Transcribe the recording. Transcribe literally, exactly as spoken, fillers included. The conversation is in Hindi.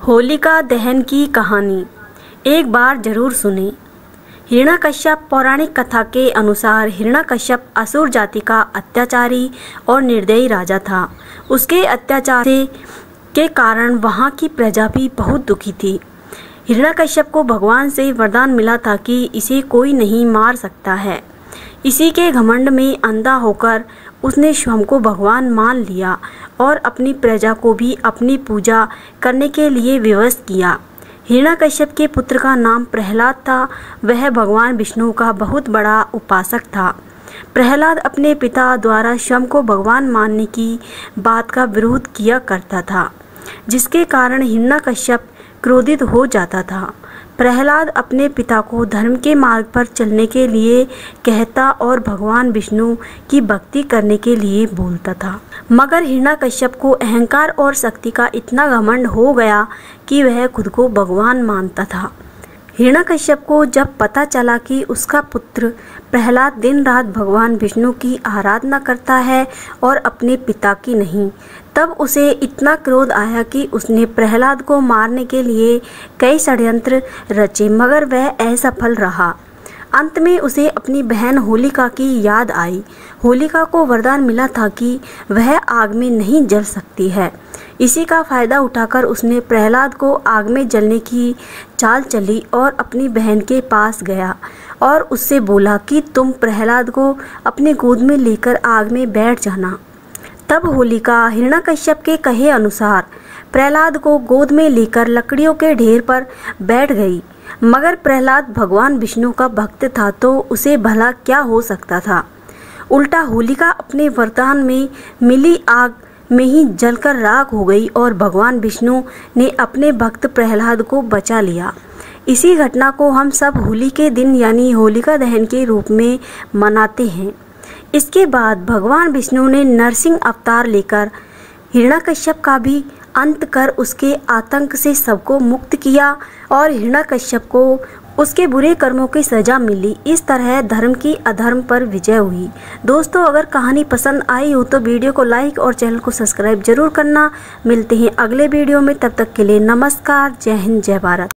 होलिका दहन की कहानी एक बार जरूर सुने। हिरण्यकश्यप पौराणिक कथा के अनुसार हिरण्यकश्यप असुर जाति का अत्याचारी और निर्दयी राजा था। उसके अत्याचार के कारण वहाँ की प्रजा भी बहुत दुखी थी। हिरण्यकश्यप को भगवान से वरदान मिला था कि इसे कोई नहीं मार सकता है। इसी के घमंड में अंधा होकर उसने स्वयं को भगवान मान लिया और अपनी प्रजा को भी अपनी पूजा करने के लिए विवश किया। हिरण्यकश्यप के पुत्र का नाम प्रहलाद था। वह भगवान विष्णु का बहुत बड़ा उपासक था। प्रहलाद अपने पिता द्वारा स्वयं को भगवान मानने की बात का विरोध किया करता था, जिसके कारण हिरण्यकश्यप क्रोधित हो जाता था। प्रहलाद अपने पिता को धर्म के मार्ग पर चलने के लिए कहता और भगवान विष्णु की भक्ति करने के लिए बोलता था। मगर हिरण्यकश्यप को अहंकार और शक्ति का इतना घमंड हो गया कि वह खुद को भगवान मानता था। हिरण्यकश्यप को जब पता चला कि उसका पुत्र प्रहलाद दिन रात भगवान विष्णु की आराधना करता है और अपने पिता की नहीं, तब उसे इतना क्रोध आया कि उसने प्रहलाद को मारने के लिए कई षड्यंत्र रचे, मगर वह असफल रहा। अंत में उसे अपनी बहन होलिका की याद आई। होलिका को वरदान मिला था कि वह आग में नहीं जल सकती है। इसी का फायदा उठाकर उसने प्रहलाद को आग में जलने की चाल चली और अपनी बहन के पास गया और उससे बोला कि तुम प्रहलाद को अपनी गोद में लेकर आग में बैठ जाना। तब होलिका हिरण्यकश्यप के कहे अनुसार प्रहलाद को गोद में लेकर लकड़ियों के ढेर पर बैठ गई। मगर प्रहलाद भगवान विष्णु का भक्त था, तो उसे भला क्या हो सकता था। उल्टा होलिका अपने वरदान में मिली आग में ही जलकर राख हो गई और भगवान विष्णु ने अपने भक्त प्रहलाद को बचा लिया। इसी घटना को हम सब होली के दिन यानी होलिका दहन के रूप में मनाते हैं। इसके बाद भगवान विष्णु ने नरसिंह अवतार लेकर हिरण्यकश्यप का भी अंत कर उसके आतंक से सबको मुक्त किया और हिरण्यकश्यप को उसके बुरे कर्मों की सजा मिली। इस तरह धर्म की अधर्म पर विजय हुई। दोस्तों, अगर कहानी पसंद आई हो तो वीडियो को लाइक और चैनल को सब्सक्राइब जरूर करना। मिलते हैं अगले वीडियो में, तब तक के लिए नमस्कार। जय हिंद, जय भारत।